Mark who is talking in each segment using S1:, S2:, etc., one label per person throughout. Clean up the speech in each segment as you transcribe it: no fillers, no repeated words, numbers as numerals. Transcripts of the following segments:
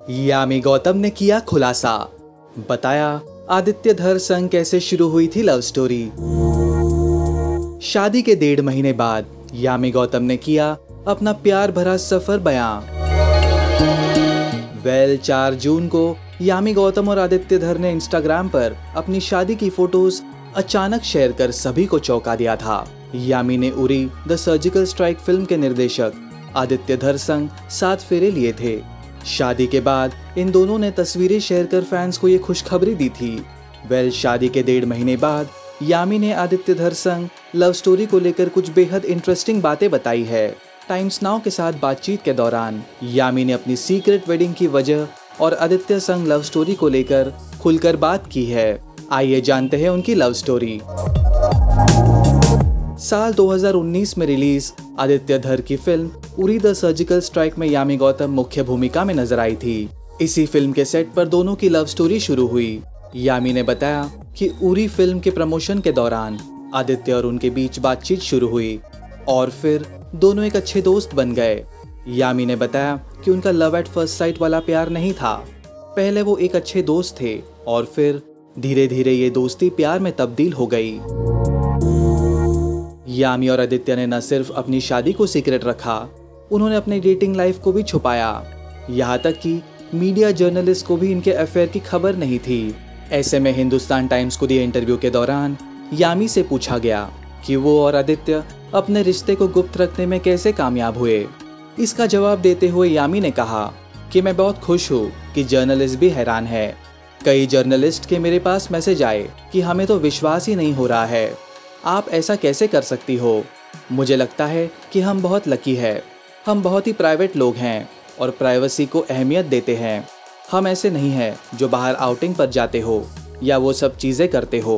S1: यामी गौतम ने किया खुलासा, बताया आदित्य धर संग कैसे शुरू हुई थी लव स्टोरी। शादी के 1.5 महीने बाद यामी गौतम ने किया अपना प्यार भरा सफर बयां। 4 जून को यामी गौतम और आदित्य धर ने इंस्टाग्राम पर अपनी शादी की फोटोज अचानक शेयर कर सभी को चौंका दिया था। यामी ने Uri the surgical strike film के निर्देशक आदित्य धर संग 7 फेरे लिए थे। शादी के बाद इन दोनों ने तस्वीरें शेयर कर फैंस को ये खुशखबरी दी थी। शादी के 1.5 महीने बाद यामी ने आदित्य धर संग लव स्टोरी को लेकर कुछ बेहद इंटरेस्टिंग बातें बताई है। टाइम्स नाउ के साथ बातचीत के दौरान यामी ने अपनी सीक्रेट वेडिंग की वजह और आदित्य संग लव स्टोरी को लेकर खुलकर बात की है। आइए जानते हैं उनकी लव स्टोरी। साल 2019 में रिलीज आदित्य धर की film Uri the surgical strike में यामी गौतम मुख्य भूमिका में नजर आई थी। इसी फिल्म के सेट पर दोनों की लव स्टोरी शुरू हुई। यामी ने बताया कि उरी फिल्म के प्रमोशन के दौरान आदित्य और उनके बीच बातचीत शुरू हुई और फिर दोनों एक अच्छे दोस्त बन गए। यामी ने बताया कि उनका लव एट फर्स्ट साइट वाला प्यार नहीं था। पहले वो एक अच्छे दोस्त थे और फिर धीरे धीरे ये दोस्ती प्यार में तब्दील हो गई। यामी और आदित्य ने न सिर्फ अपनी शादी को सीक्रेट रखा, उन्होंने अपनी डेटिंग लाइफ को भी छुपाया। यहाँ तक कि मीडिया जर्नलिस्ट को भी इनके अफेयर की खबर नहीं थी। ऐसे में हिंदुस्तान टाइम्स को दिए इंटरव्यू के दौरान यामी से पूछा गया कि वो और आदित्य अपने रिश्ते को गुप्त रखने में कैसे कामयाब हुए। इसका जवाब देते हुए यामी ने कहा कि मैं बहुत खुश हूँ कि जर्नलिस्ट भी हैरान है। कई जर्नलिस्ट के मेरे पास मैसेज आए कि हमें तो विश्वास ही नहीं हो रहा है, आप ऐसा कैसे कर सकती हो। मुझे लगता है कि हम बहुत लकी है। हम बहुत ही प्राइवेट लोग हैं और प्राइवेसी को अहमियत देते हैं। हम ऐसे नहीं हैं जो बाहर आउटिंग पर जाते हो या वो सब चीज़ें करते हो।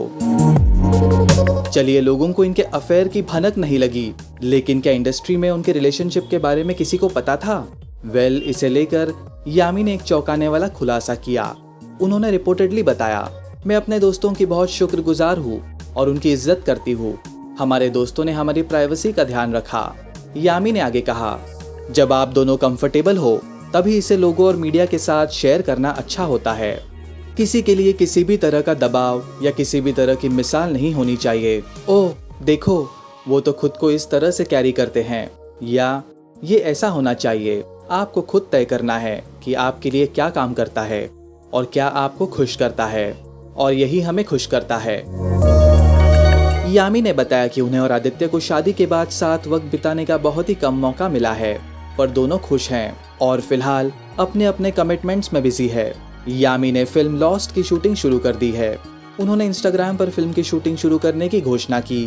S1: चलिए, लोगों को इनके अफेयर की भनक नहीं लगी, लेकिन क्या इंडस्ट्री में उनके रिलेशनशिप के बारे में किसी को पता था? इसे लेकर यामी ने एक चौंकाने वाला खुलासा किया। उन्होंने रिपोर्टेडली बताया, मैं अपने दोस्तों की बहुत शुक्रगुजार हूँ और उनकी इज्जत करती हूँ। हमारे दोस्तों ने हमारी प्राइवेसी का ध्यान रखा। यामी ने आगे कहा, जब आप दोनों कंफर्टेबल हो तभी इसे लोगों और मीडिया के साथ शेयर करना अच्छा होता है। किसी के लिए किसी भी तरह का दबाव या किसी भी तरह की मिसाल नहीं होनी चाहिए। ओह देखो, वो तो खुद को इस तरह से कैरी करते हैं, या ये ऐसा होना चाहिए। आपको खुद तय करना है कि आपके लिए क्या काम करता है और क्या आपको खुश करता है, और यही हमें खुश करता है। यामी ने बताया कि उन्हें और आदित्य को शादी के बाद साथ वक्त बिताने का बहुत ही कम मौका मिला है, पर दोनों खुश हैं और फिलहाल अपने अपने कमिटमेंट्स में बिजी है। यामी ने फिल्म लॉस्ट की शूटिंग शुरू कर दी है। उन्होंने इंस्टाग्राम पर फिल्म की शूटिंग शुरू करने की घोषणा की।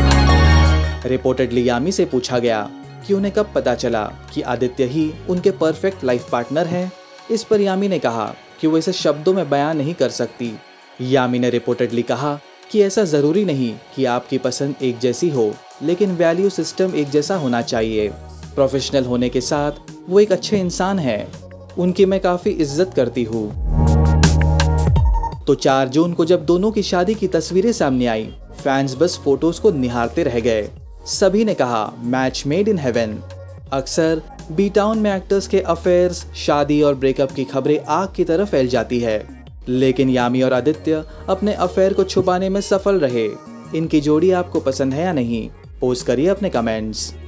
S1: रिपोर्टेडली यामी से पूछा गया कि उन्हें कब पता चला कि आदित्य ही उनके परफेक्ट लाइफ पार्टनर हैं। इस पर यामी ने कहा कि वो इसे शब्दों में बयान नहीं कर सकती। यामी ने रिपोर्टेडली कहा कि ऐसा ज़रूरी नहीं कि आपकी पसंद एक जैसी हो, लेकिन वैल्यू सिस्टम एक जैसा होना चाहिए। प्रोफेशनल होने के साथ वो एक अच्छे इंसान हैं, उनकी मैं काफ़ी इज्जत करती हूँ। तो 4 जून को जब दोनों की शादी की तस्वीरें सामने आई, फैंस बस फोटोज को निहारते रह गए। सभी ने कहा, मैच मेड इन हेवन। अक्सर बी टाउन में एक्टर्स के अफेयर्स, शादी और ब्रेकअप की खबरें आग की तरह फैल जाती है, लेकिन यामी और आदित्य अपने अफेयर को छुपाने में सफल रहे। इनकी जोड़ी आपको पसंद है या नहीं? पोस्ट करिए अपने कमेंट्स।